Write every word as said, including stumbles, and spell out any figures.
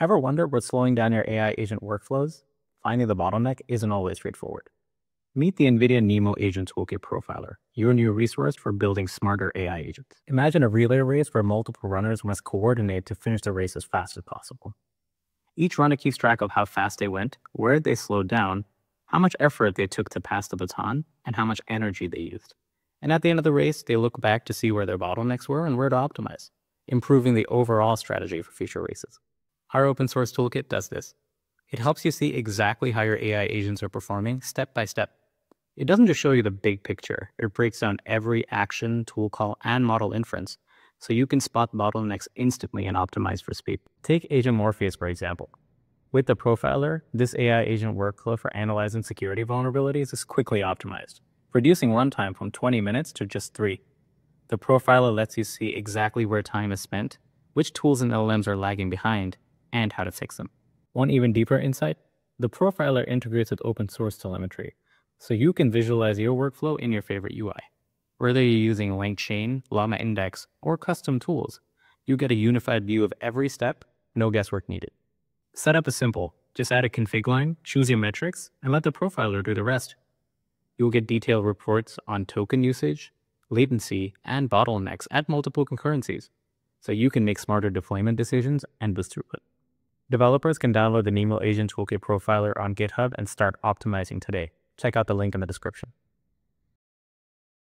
Ever wonder what's slowing down your A I agent workflows? Finding the bottleneck isn't always straightforward. Meet the NVIDIA NeMo Agent Toolkit Profiler, your new resource for building smarter A I agents. Imagine a relay race where multiple runners must coordinate to finish the race as fast as possible. Each runner keeps track of how fast they went, where they slowed down, how much effort they took to pass the baton, and how much energy they used. And at the end of the race, they look back to see where their bottlenecks were and where to optimize, improving the overall strategy for future races. Our open source toolkit does this. It helps you see exactly how your A I agents are performing step by step. It doesn't just show you the big picture, it breaks down every action, tool call, and model inference, so you can spot bottlenecks instantly and optimize for speed. Take Agent Morpheus, for example. With the profiler, this A I agent workflow for analyzing security vulnerabilities is quickly optimized, reducing runtime from twenty minutes to just three. The profiler lets you see exactly where time is spent, which tools and L L Ms are lagging behind, and how to fix them. Want even deeper insight? The profiler integrates with open source telemetry, so you can visualize your workflow in your favorite U I. Whether you're using LangChain, Llama Index, or custom tools, you get a unified view of every step, no guesswork needed. Setup is simple. Just add a config line, choose your metrics, and let the profiler do the rest. You'll get detailed reports on token usage, latency, and bottlenecks at multiple concurrencies, so you can make smarter deployment decisions and boost throughput. Developers can download the NeMo Agent Toolkit Profiler on GitHub and start optimizing today. Check out the link in the description.